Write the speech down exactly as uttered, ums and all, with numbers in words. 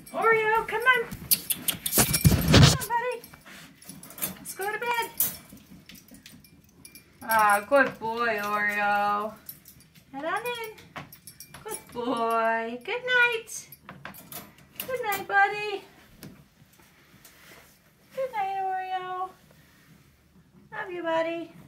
Oreo, come on. Come on, buddy. Let's go to bed. Ah, good boy, Oreo. Head on in. Good boy. Good night. Good night, buddy. Good night, Oreo. Love you, buddy.